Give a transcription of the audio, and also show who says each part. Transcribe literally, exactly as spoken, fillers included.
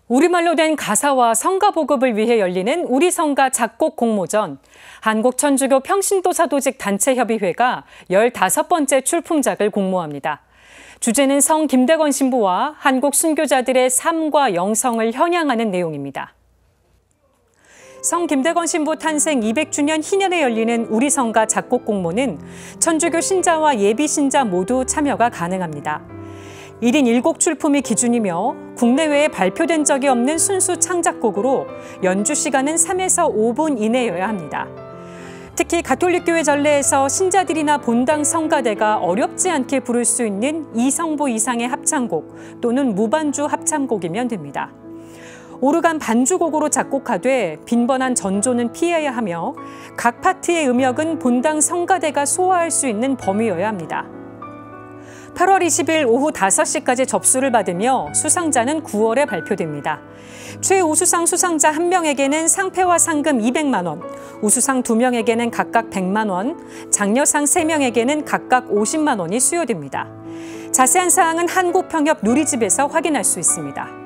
Speaker 1: 우리말로 된 가사와 성가 보급을 위해 열리는 우리 성가 작곡 공모전. 한국천주교 평신도사도직 단체협의회가 열다섯 번째 출품작을 공모합니다. 주제는 성 김대건 신부와 한국 순교자들의 삶과 영성을 현양하는 내용입니다. 성 김대건 신부 탄생 이백 주년 희년에 열리는 우리 성가 작곡 공모는 천주교 신자와 예비 신자 모두 참여가 가능합니다. 일 인 일 곡 출품이 기준이며 국내외에 발표된 적이 없는 순수 창작곡으로 연주 시간은 삼에서 오 분 이내여야 합니다. 특히 가톨릭교회 전례에서 신자들이나 본당 성가대가 어렵지 않게 부를 수 있는 이 성보 이상의 합창곡 또는 무반주 합창곡이면 됩니다. 오르간 반주곡으로 작곡하되 빈번한 전조는 피해야 하며 각 파트의 음역은 본당 성가대가 소화할 수 있는 범위여야 합니다. 팔월 이십일 오후 다섯 시까지 접수를 받으며 수상자는 구월에 발표됩니다. 최우수상 수상자 한 명에게는 상패와 상금 이백만 원, 우수상 두 명에게는 각각 백만 원, 장려상 세 명에게는 각각 오십만 원이 수여됩니다. 자세한 사항은 한국평협 누리집에서 확인할 수 있습니다.